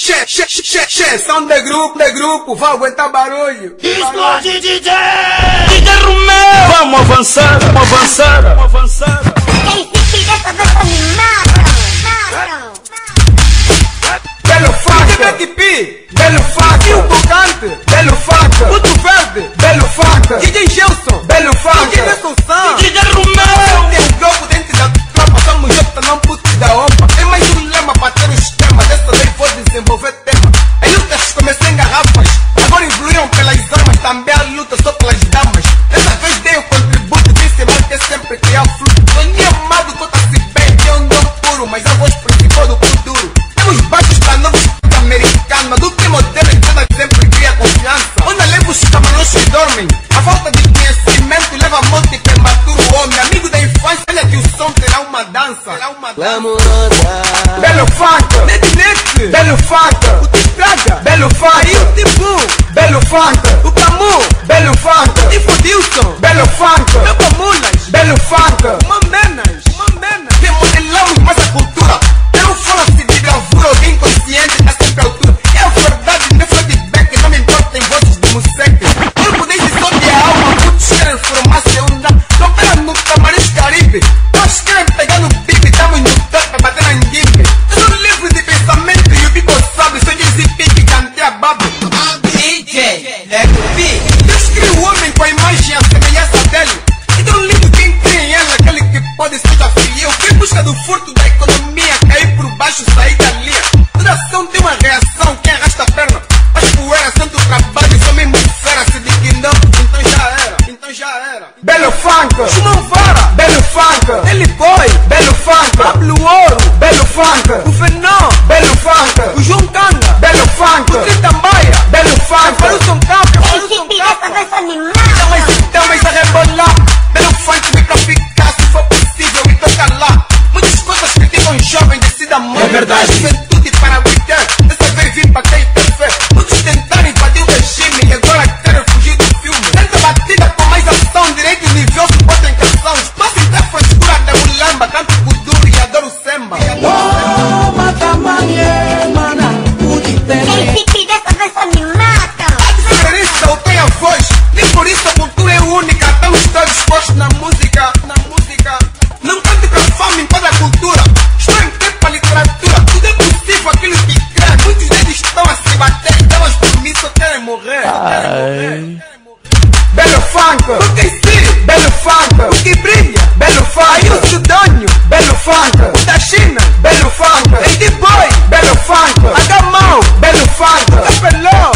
Som de grupo, vai aguentar barulho. Explode DJ! DJ Romeu! Vamos avançar, vamos avançar, vamos avançar. Quem se tira essa dança animada? Belo faca, Belo faca, o Bugante, Belo faca, Puto Verde, Belo faca, DJ Gelson, Belo faca, DJ Nelson Sam, DJ Romeu! Tem um globo dentro da tropa, somos Jota, não puto da opa. Tem mais um lema para ter os temas, dessa vez vou desenvolver tema. Em lutas comecei em garrafas, agora evoluíram pelas armas, também a luta só pelas damas. Dessa vez dei o contributo, disse mais que sempre criar fruto. Sonhei amado, conta-se bem, que eu não puro, mas a voz principal do futuro. Temos baixos para novos americanos, do que modelo então sempre cria confiança. Onde levo os camarões que dormem, a falta de conhecimento leva a morte prematuro homem. Amigo da infância, olha que o som terá uma dança. Belo faca, Net, Belo faca, o Tipraga, Belo faca, e o Tibu, Belo faca, o Camu, Belo faca, o Tifodilson, Belo faca, o Camulas, Belo faca, Mambenas, remodelamos mais a cultura. Não fala-se de gravura, alguém consciente está sempre à altura. É a verdade, não é feedback, não me importa em vozes de museque. Corpo desde só de alma, muitos querem formar-se onda. Não pega no Camarões Caribe, nós querem pegar no bico, estamos no top para bater na anguimbe. Eu sou livre de pensamento e o bico sabe, sou de pique, cantei a babo. DJ, Deus cria o homem com a imagem e a semelhança dele. Então lindo quem crê em ela, aquele que pode ser fiel. Quem busca do furto da economia, cair por baixo, sair da linha. Toda ação tem uma reação, quem arrasta a perna faz poeira, sente o trabalho, sou mesmo fera. Se diz que não, então já era. Belo Fanca, Chumão Vara, Belo Fanca, Eli Boy, Belo Fanca, Pablo Ouro, Belo Fanca, o Fenó, Belo Fanca, o João Canga, Belo Fanca, o Tritambaia, Belo Fanca, o Wilson Capa, Quem se tira essa dança animada? então mas a rebolar. Belo Fanca vem pra ficar, se for possível e toca lá. Muitas coisas criticam um jovem, decida muito. É verdade. Juventude para obter, dessa vez vim para quem tem fé. Muitos tentaram invadir o regime e agora querem fugir do filme. Tanta batida com mais ação, direito e nível, suporte em canção. Espaço em frescura da mulamba, canto kuduro e adoro samba. Quem se tira essa dança animada? A diferença ou tem a voz, nem por isso a cultura é única. Estamos todos expostos na música. Não cante pra fama, impede a cultura. Estou em tempo para literatura, tudo é possível aquilo que crê. Muitos deles estão a se bater, elas por mim só querem morrer. Belo Fanca, o que sim, Belo Fanca, o que brilha, Belo Fanca, aí o Sudônio, Belo Fanca, o da China, Belo Fanca, Lady Boy, Belo Fanca, a Gamão, Belo Fanca, Capelão,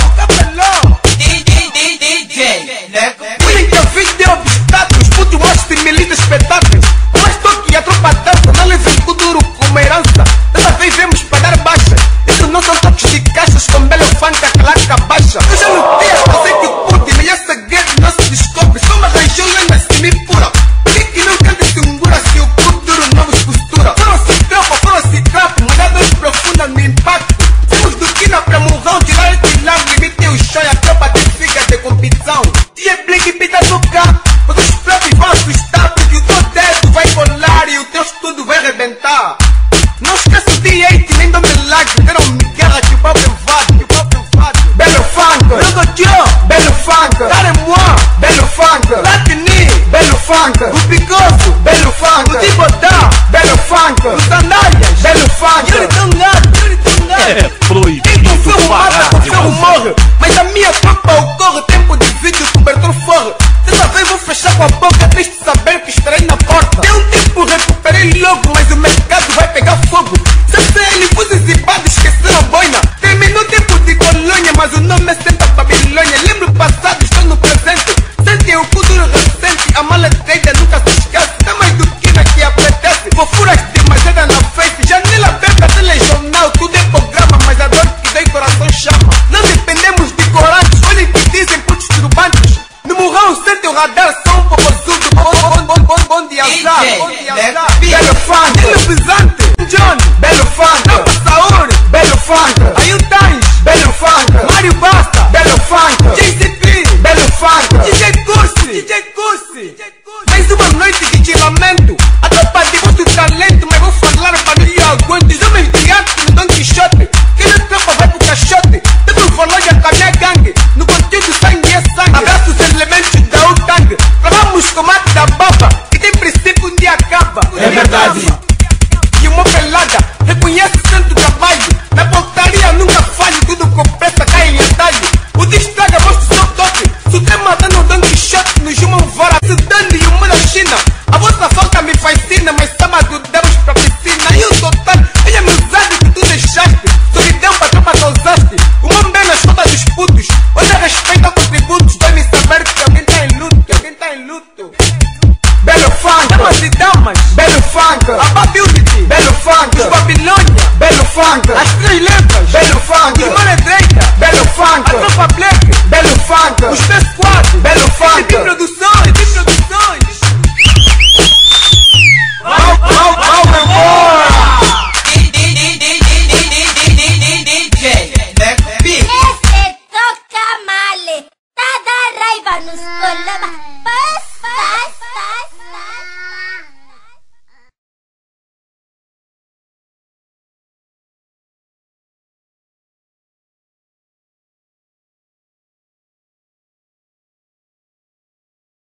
DJ, William que eu fiz de obstáculos, puto mostre milita espetáculos. Mas toque a tropa dança, não levem o duro como herança. Dessa vez vemos para dar baixa, isso não são toques de caixas com Belo Fanca, calaca baixa. Eu já lutei, eu sei que o puto, mas essa guerra não se descobre. Só me arranjou lenda semi-pura. Por que não canta segura se o puto duro não vos postura? Foram-se trapo, mandadas profundas no impacto. Temos do Quina para Murrão, tirar esse lado, limite o chão e a tropa tem fica de competição. Tia Blink pita tocar, mas os próprios vão assustar, porque o teu dedo vai colar e o teu estudo vai arrebentar. Não esqueça o D8, nem do milagre, deram-me guerra que o pau invade. Belo Fanca, Rogodjo, Belo Fanca, Taremoa, Belo Fanca, Latini, Belo Fanca, o Picoso, Belo Fanca, o Tibodá, Belo Fanca, o Sandálias, Belo Fanca, Yuri Tongado, É proibido quem confirma mata, parar de confirma morre. Mas a minha tropa ocorre, tempo de vídeo, cobertor forre. Dessa vez vou fechar com a boca, triste saber que estarei na porta. Deu um tempo, recuperei logo, mas o mercado vai pegar fogo. CCL, Fuzes e Bados esqueceram a boina. Terminou o tempo de colônia, mas o nome é sempre a Babilônia. Lembro o passado, estou no presente. Sentem o futuro recente, a mala feita nunca se esquece. Tá mais do que na que apetece. Fofuras demasiada na face, janela aberta, telejornal, tudo é programa, mas a dor que dei coração chama. Não dependemos de corantes, nos colaba.